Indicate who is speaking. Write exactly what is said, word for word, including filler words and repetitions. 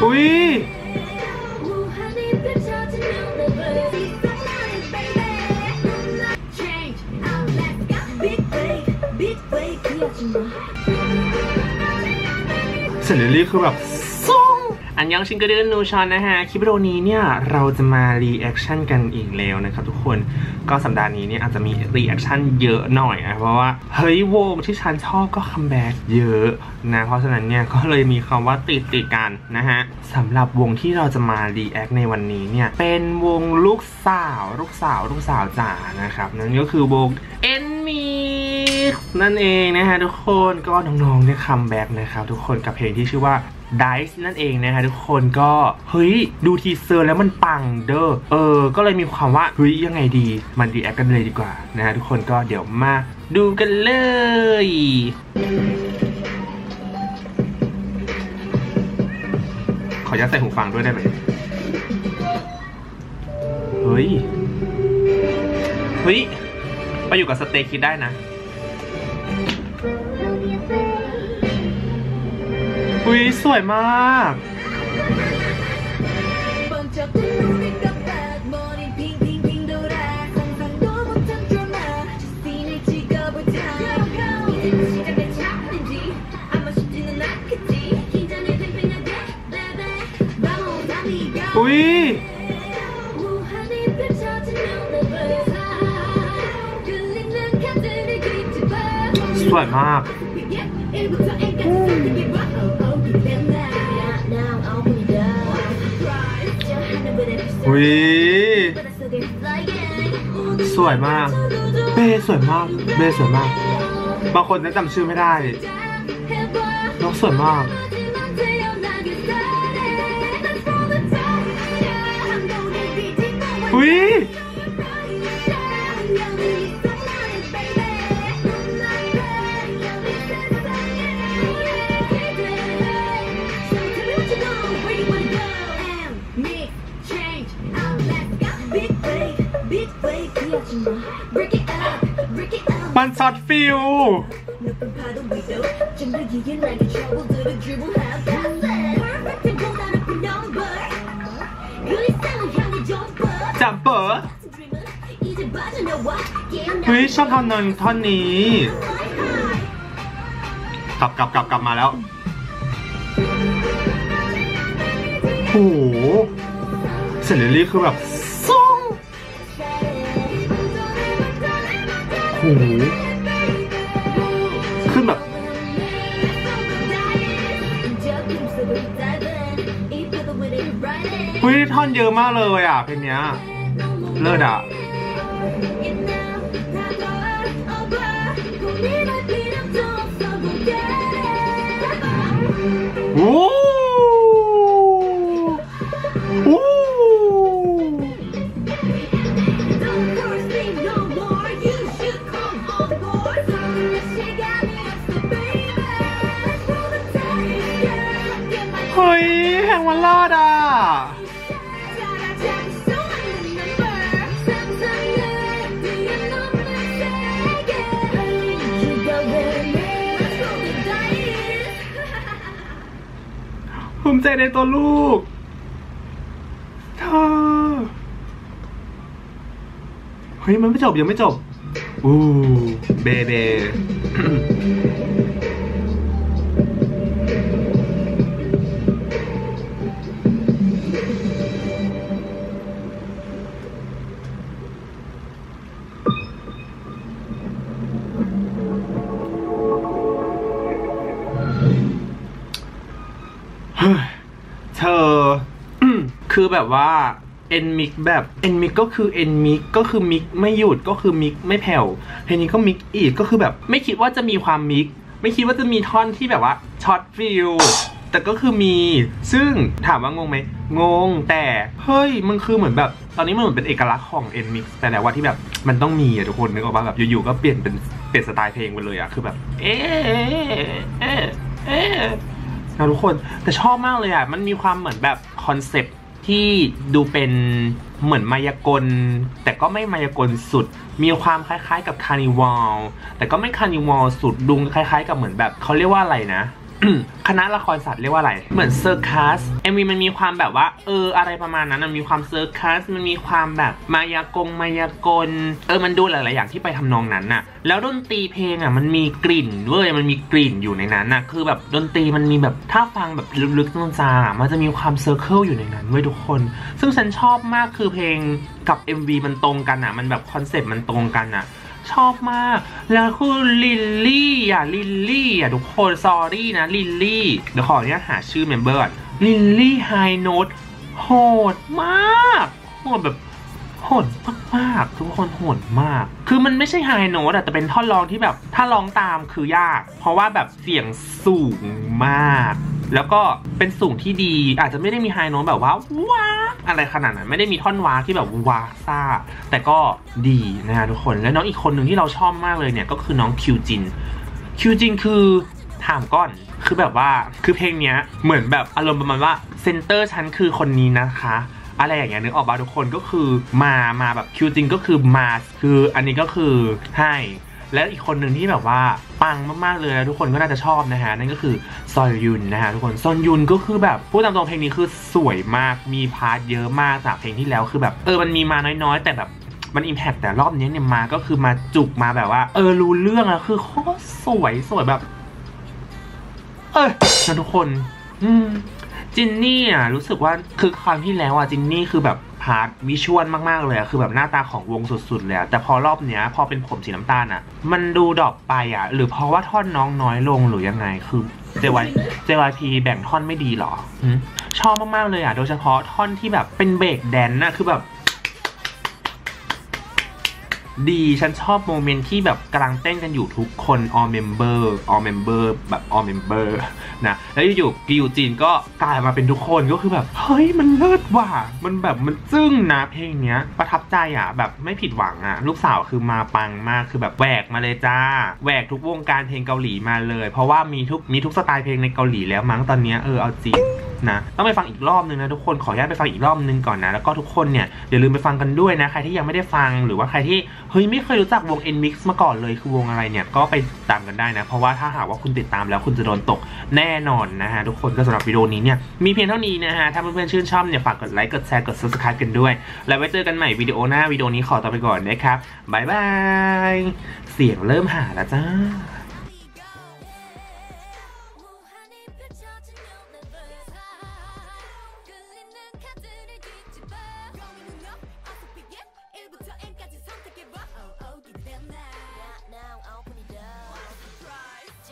Speaker 1: อุ้ยเซนเดอรี่คือแบบอันยังชิงกระเดือนนูชอนนะฮะคลิปวิดีโอนี้เนี่ยเราจะมารีแอคชั่นกันอีกแล้วนะครับทุกคนก็สัปดาห์นี้เนี่ยอาจจะมีรีแอคชั่นเยอะหน่อยนะเพราะว่าเฮ้ยวงที่ฉันชอบก็คัมแบ็กเยอะนะเพราะฉะนั้นเนี่ยก็เลยมีคำว่าติดติดกันนะฮะสำหรับวงที่เราจะมารีแอคในวันนี้เนี่ยเป็นวงลูกสาวลูกสาวลูกสาวจ๋านะครับนั่นก็คือวงเอ็นมีนั่นเองนะฮะทุกคนก็น้องๆได้คัมแบ็กนะครับทุกคนกับเพลงที่ชื่อว่าDice นั่นเองนะคะทุกคนก็เฮ้ยดูทีเซอร์แล้วมันปังเด้อเออก็เลยมีความว่าเฮ้ยยังไงดีมันรีแอคกันเลยดีกว่านะฮะทุกคนก็เดี๋ยวมาดูกันเลยขออนุญาตใส่หูฟังด้วยได้ไหมเฮ้ยเฮ้ยไปอยู่กับสเตย์คิดได้นะอุ้ยสวยมากอุ้ยสวยมากอุ้ยสวยมากเบสวยมากเบสวยมากบางคนนั้นจำชื่อไม่ได้น้องสวยมากอุ้ยมันช็อตฟิลจับเปิดเฮ้ยชอบท่อนนึงท่อนนี้กลับกลับกลับกลับมาแล้วโหเซนเดอรี่คือแบบซ่งโหขึ้นแบบเฮ้ยท่อนเยอะมากเลยอ่ะเพลงเนี้ยเลิศอ่ะโอ้โหเฮ้ยแห่งวันรอดอ่ะภูมิใจในตัวลูกเธอเฮ้ยมันไม่จบยังไม่จบอู้เบเบเธอคือแบบว่าเอ็นมิกแบบเอ็นมิกก็คือเอ็นมิกก็คือมิกไม่หยุดก็คือมิกไม่แผ่วเพลงนี้ก็มิกอีกก็คือแบบไม่คิดว่าจะมีความมิกไม่คิดว่าจะมีท่อนที่แบบว่าช็อตฟิลแต่ก็คือมีซึ่งถามว่างงไหมงงแต่เฮ้ยมันคือเหมือนแบบตอนนี้มันเหมือนเป็นเอกลักษณ์ของเอ็นมิกแต่แล้วว่าที่แบบมันต้องมีอะทุกคนนึกออกป่ะแบบอยู่ๆก็เปลี่ยนเป็นเปลี่ยนสไตล์เพลงไปเลยอะคือแบบเอ๊ะเอ๊ะเอ๊ะนะทุกคนแต่ชอบมากเลยอ่ะมันมีความเหมือนแบบคอนเซปต์ที่ดูเป็นเหมือนมายากลแต่ก็ไม่มายากลสุดมีความคล้ายๆกับคาร์นิวัลแต่ก็ไม่คาร์นิวัลสุดดูคล้ายๆกับเหมือนแบบเขาเรียกว่าอะไรนะคณะละครสัตว์เรียกว่าอะไรเหมือนเซอร์คัส เอ็ม วี มันมีความแบบว่าเอออะไรประมาณนั้นมันมีความเซอร์คัสมันมีความแบบมายากงมายากลเออมันดูหลายๆอย่างที่ไปทำนองนั้นน่ะแล้วดนตรีเพลงอ่ะมันมีกลิ่นเว้ยมันมีกลิ่นอยู่ในนั้นน่ะคือแบบดนตรีมันมีแบบถ้าฟังแบบลึกๆจางๆมันจะมีความเซอร์เคิลอยู่ในนั้นเว้ยทุกคนซึ่งฉันชอบมากคือเพลงกับ เอ็ม วี มันตรงกันอ่ะมันแบบคอนเซ็ปต์มันตรงกันอ่ะชอบมากแล้วคือลิลลี่อ่ะลิลลี่อ่ะทุกคนซอรี่นะลิลลี่เดี๋ยวขออนุญาตหาชื่อเมมเบอร์ก่อนลิลลี่ไฮโน้ตโหดมากโหดแบบโหดมากๆทุกคนโหดมากคือมันไม่ใช่ไฮโน้ตแต่เป็นท่อนร้องที่แบบถ้าร้องตามคือยากเพราะว่าแบบเสียงสูงมากแล้วก็เป็นสูงที่ดีอาจจะไม่ได้มีไฮโน้ตแบบว่าว้าอะไรขนาดนั้นไม่ได้มีท่อนว้าที่แบบว้าซ่าแต่ก็ดีนะฮะทุกคนและน้องอีกคนหนึ่งที่เราชอบมากเลยเนี่ยก็คือน้องคิวจินคิวจินคือถามก้อนคือแบบว่าคือเพลงเนี้ยเหมือนแบบอารมณ์ประมาณว่าเซนเตอร์ฉันคือคนนี้นะคะอะไรอย่างเงี้ยนึกออกป่ะทุกคนก็คือมามาแบบคิวจินก็คือมาคืออันนี้ก็คือให้และอีกคนหนึ่งที่แบบว่าปังมากๆเลยทุกคนก็น่าจะชอบนะฮะนั่นก็คือซอยยุนนะฮะทุกคนซอนยุนก็คือแบบพูดตามตรงเพลงนี้คือสวยมากมีพาร์ทเยอะมากจากเพลงที่แล้วคือแบบเออมันมีมาน้อยๆแต่แบบมันอิมแพคแต่รอบนี้เนี่ยมาก็คือมาจุกมาแบบว่าเออรู้เรื่องแล้วคือโคตรสวยสวยแบบเออนะทุกคนอืมจินนี่อ่ะรู้สึกว่าคือครั้งที่แล้วอ่ะจินนี่คือแบบพาร์ทวิชวลมากๆเลยอะคือแบบหน้าตาของวงสุดๆเลยอะแต่พอรอบเนี้ยพอเป็นผมสีน้ำตาลอะมันดูดรอปไปอะหรือเพราะว่าท่อนน้องน้อยลงหรือยังไงคือ เจ วาย เจ วาย พี แบ่งท่อนไม่ดีหรอชอบมากๆเลยอะโดยเฉพาะท่อนที่แบบเป็นเบรกแดนน่ะคือแบบดีฉันชอบโมเมนต์ที่แบบกำลังเต้นกันอยู่ทุกคน all member all member แบบ all member นะแล้วอยู่ๆกิวจินก็กลายมาเป็นทุกคนก็คือแบบเฮ้ยมันเลิศว่ะมันแบบมันจึ้งนะเพลงเนี้ยประทับใจอ่ะแบบไม่ผิดหวังอ่ะลูกสาวคือมาปังมากคือแบบแหวกมาเลยจ้าแหวกทุกวงการเพลงเกาหลีมาเลยเพราะว่ามีทุกมีทุกสไตล์เพลงในเกาหลีแล้วมั้งตอนนี้เออเอาจริงนะต้องไปฟังอีกรอบนึงนะทุกคนขออนุญาตไปฟังอีกรอบนึงก่อนนะแล้วก็ทุกคนเนี่ยอย่าลืมไปฟังกันด้วยนะใครที่ยังไม่ได้ฟังหรือว่าใครที่เฮ้ยไม่เคยรู้จักวง เอ็น มิกซ์ มาก่อนเลยคือวงอะไรเนี่ยก็ไปตามกันได้นะเพราะว่าถ้าหากว่าคุณติดตามแล้วคุณจะโดนตกแน่นอนนะฮะทุกคนก็สำหรับวิดีโอนี้เนี่ยมีเพียงเท่านี้นะฮะถ้าเพื่อนๆชื่นชอบเนี่ยฝากกดไลค์กดแชร์กด ซับสไครบ์ กันด้วยแล้วไว้เจอกันใหม่วิดีโอหน้าวิดีโอนี้ขอตัวไปก่อนนะครับบ๊ายบายเสียงเริ่มหาแล้วจ้า